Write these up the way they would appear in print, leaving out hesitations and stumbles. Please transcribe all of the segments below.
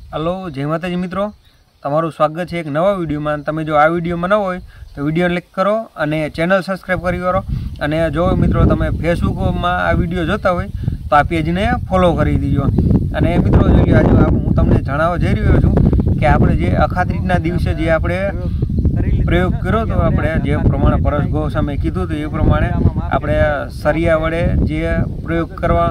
Hello जय माताजी मित्रों, तमारुं स्वागत है एक नवा विडियो में। तमे जो आ विडियो में न होय तो विडियो लाइक करो और चेनल सब्सक्राइब करो। और जो मित्रों तमे फेसबुक में आ विडियो जोता होय तो आ पेज ने फॉलो कर दीजो। और मित्रों जो आज हूँ तमने जणाववा जई रह्यो छुं कि आपणे जे अखात्रीजना दिवसे जे आपणे प्रयोग कर्यो तो आपणे जे प्रमाणे परेश गोस्वामीए कीधुं तो ए प्रमाणे आपणे सरिया वडे जे प्रयोग करवा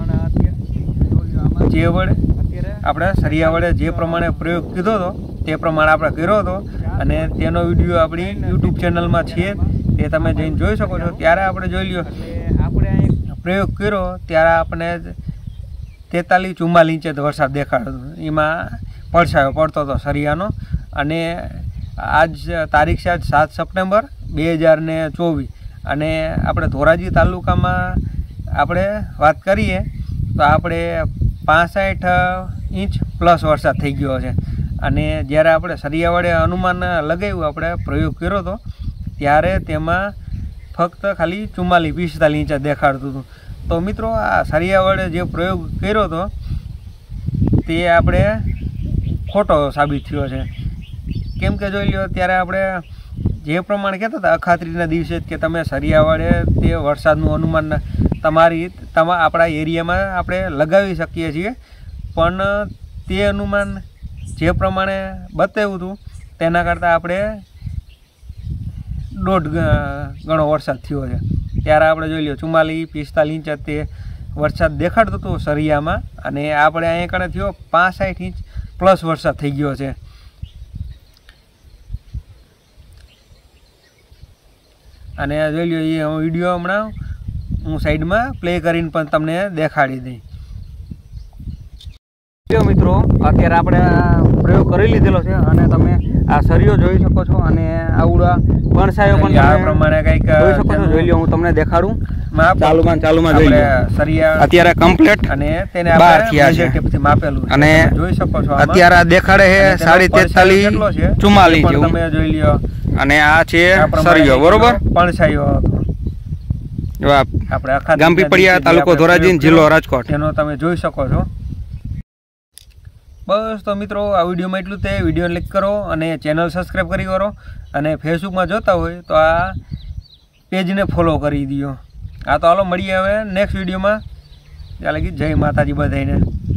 जे वडे આપણે સરિયા વડે જે પ્રમાણે પ્રયોગ કીધો હતો તે પ્રમાણે આપણે કર્યો હતો અને તેનો વિડીયો આપણી યુટ્યુબ ચેનલમાં છે તે તમે જઈને જોઈ શકો છો। ત્યારે આપણે જોઈ લ્યો આપણે પ્રયોગ કર્યો ત્યારે આપણે 43-44 ઇંચ વરસાદ દેખાડ્યો હતો। એમાં પડછાયો પડતો હતો સરિયાનો। અને આજ તારીખ છે આજ 7 સપ્ટેમ્બર 2024 અને આપણે ધોરાજી તાલુકામાં આપણે વાત કરીએ તો આપણે 65 इंच प्लस वरसाद थई गयो छे। अने ज्यारे आपणे सरिया वडे अनुमान लगाव्युं आपणे प्रयोग कर्यो तो त्यारे तेमां फक्त खाली 44-45 इंच देखाडतुं हतुं। तो मित्रों आ सरिया वडे जे प्रयोग कर्यो तो ते आपणे खोटो साबित थयो छे। केम के जोई लो त्यारे आपणे जे प्रमाणे कहेता हता अखात्रीना दिवसे के तमे सरिया वडे ते वरसादनुं अनुमान आपणा एरियामां आपणे लगावी शकीए छीए, पण ते अनुमान जे प्रमाणे बताव्युं हतुं तेना करતાં આપણે 1.5 गणो वरसाद थयो छे। त्यारे આપણે જોઈ લ્યો 44-45 इंच ते वरसाद देखाडतो હતો સરિયામાં અને આપણે અહીંયા કણે થયો 65 इंच प्लस वरसाद થઈ ગયો છે। અને જોઈ લ્યો એ વિડિયો હમણાં હું સાઈડમાં પ્લે કરીને પણ તમને દેખાડી દઈ। मित्रों अत्यारे आपणे प्रयोग करी लीधेलो छे अने तमे आ सरियो जोई शको छो अने आवड़ा पणसायो पण आ प्रमाणे कंईक जोई शको छो। जोई लो हूँ तमने देखाडुं। चालूमां जोई लो सरिया अत्यारे कम्प्लीट अने तेने आपणे टेपथी मापेलुं अने जोई शको छो। अत्यारे देखाडे छे 43-44 जेवुं तमे जोई ल्यो। अने आ छे सरियो बरोबर पणसायो जो आपणे आखा गामपीपळिया तालुको धोराजी जिल्लो राजकोट तेनो तमे जोई शको छो। बस तो मित्रों आ विडियो में एटलुं ज। विडियो लाइक करो और चेनल सब्सक्राइब करी करो और फेसबुक में जोता हो तो आ पेज ने फॉलो करी दियो। आ तो हालो मळीए हवे नेक्स्ट विडियो में। त्यां लगी जय माताजी बधाईने।